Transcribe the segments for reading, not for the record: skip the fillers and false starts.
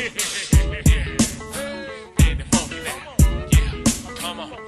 Ain't it funky now? Yeah, come on.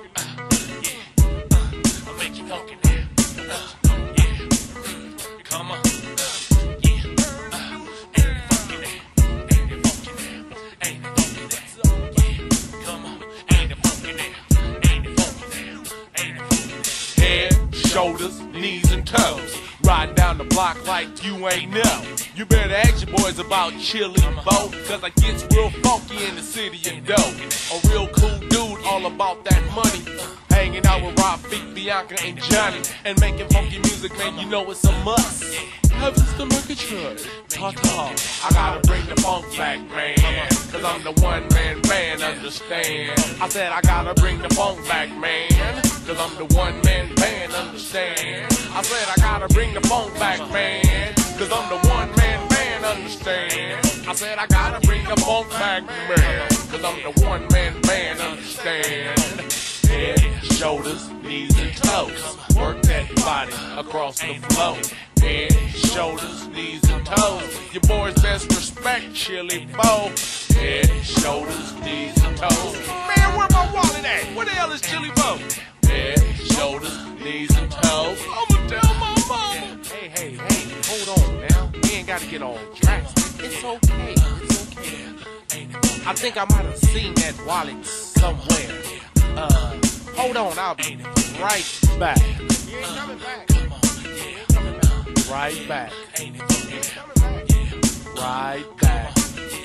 I'll make you funky now. Yeah, come on. Yeah, ain't it funky now? Ain't it funky now? Ain't it funky now? Yeah, come on. Ain't it funky now? Ain't it funky now? Ain't it funky now? Head, shoulders, knees, and toes. Riding down the block like you ain't know. You better ask your boys about Chili Bo, cause I gets real funky in the city of dough. A real cool dude, all about that money. Hanging out with Rafik, Bianca, and Johnny. And making funky music, man, you know it's a must. Heaven's the Murgatroyd, ta-ta. I gotta bring the funk back, man, cause I'm the one-man band, understand. I said I gotta bring the funk back, man, cause I'm the one-man band, understand. I said I gotta bring the funk back, man, cause I'm the one-man band, understand. I said I gotta bring the funk back, man, cause I'm the one-man band, understand. Head, shoulders, knees, and toes. Work that body across the floor. Head, shoulders, knees, and toes. Your boys best respect Chili Bo. Head, shoulders, knees, and toes. Man, where my wallet at? Where the hell is Chili Bo? Head, shoulders, knees, and toes. I'ma tell my mama. Hey, hold on now. We ain't gotta get all drastic. It's okay, it's okay. I think I might have seen that wallet somewhere. Hold on, I'll be right back. You ain't coming back. Right back. Right back.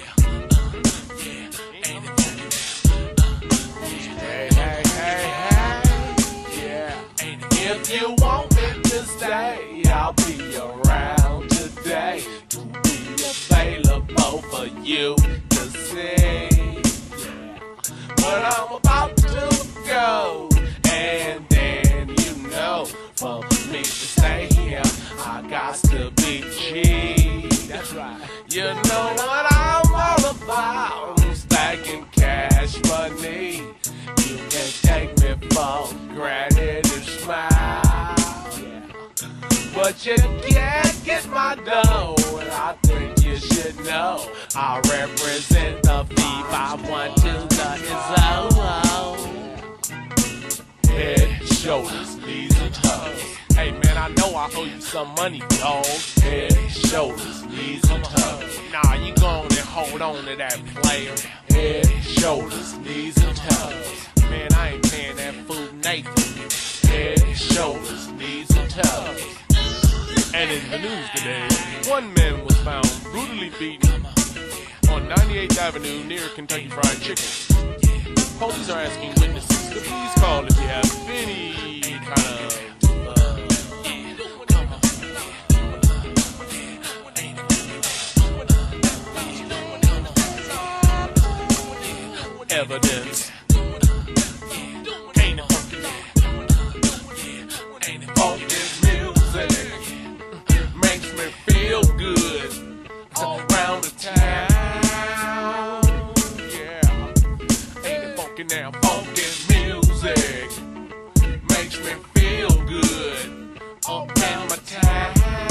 Hey. Yeah. If you want me to stay, I'll be around today to be available for you to see. But I'm about to go, and then you know, for me to stay here, I got to be G. That's right. You know what I'm all about, I'm stacking cash money. You can take me for granted and smile, yeah. But you can't get my dough, and I think you should know I represent the V512 the ISO. Head, shoulders, knees, and toes. Hey man, I know I owe you some money, dog. Head, shoulders, knees, and toes. Nah, you go on and hold on to that, player. Head, shoulders, knees, and toes. Man, I ain't paying that fool Nathan. Head, shoulders, knees, and toes. And in the news today, one man was found brutally beaten on 98th Avenue near Kentucky Fried Chicken. Police are asking witnesses to please call if you have any kind of evidence. Ain't it funky? Ain't it funky music? Makes me feel good all around the town. Yeah, ain't it funky now? Funky music makes me feel good up in my town.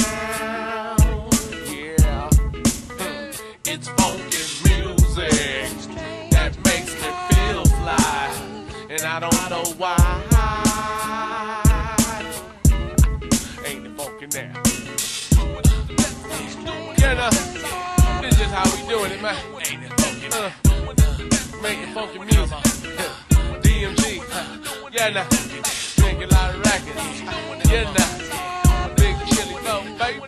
Yeah, it's funky music that makes me feel fly, and I don't know why. Ain't it funky now? Yeah, nah, this is just how we doing it, man. Making funky music. DMG. Yeah, nah. Drink a lot of records. Yeah, nah. Big Chili Bo, baby.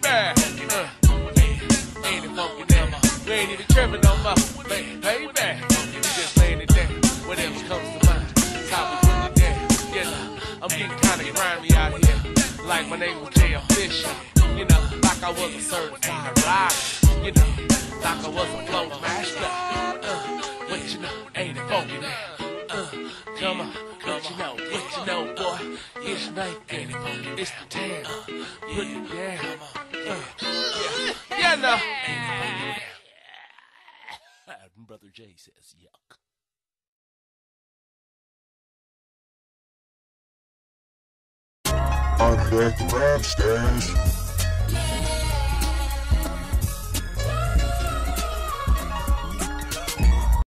Ain't it funky now? We ain't even tripping no more, baby. We just laying it down. Whatever comes to mind. That's how we put it down. Yeah, nah. I'm getting kinda grimy out here. Like my name was J.F. Fisher. You know, like I was a certified rider. You know, like I was a flow master. What you know, ain't it funky now? Come on, what you know, boy? It's Nathan, it's the town. Put it down. Yeah, no. Brother J says, yuck. I'm back to rap stars.